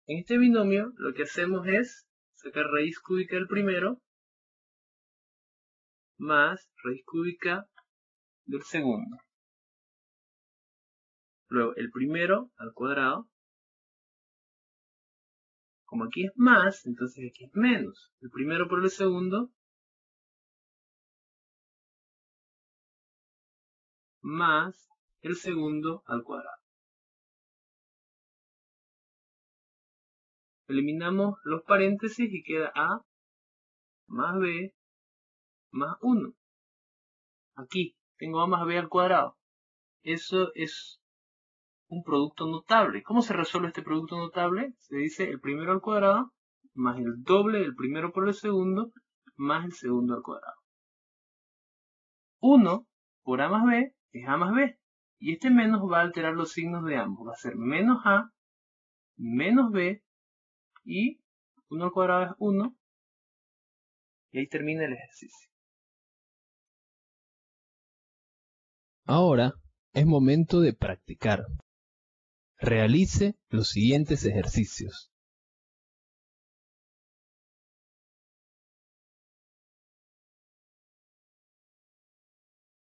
En este binomio lo que hacemos es sacar raíz cúbica del primero más raíz cúbica del segundo. Luego el primero al cuadrado. Como aquí es más, entonces aquí es menos. El primero por el segundo más el segundo al cuadrado. Eliminamos los paréntesis y queda A más B más 1. Aquí tengo A más B al cuadrado. Eso es un producto notable. ¿Cómo se resuelve este producto notable? Se dice el primero al cuadrado más el doble del primero por el segundo más el segundo al cuadrado. 1 por A más B es A más B. Y este menos va a alterar los signos de ambos. Va a ser menos A menos B y 1 al cuadrado es 1. Y ahí termina el ejercicio. Ahora es momento de practicar. Realice los siguientes ejercicios.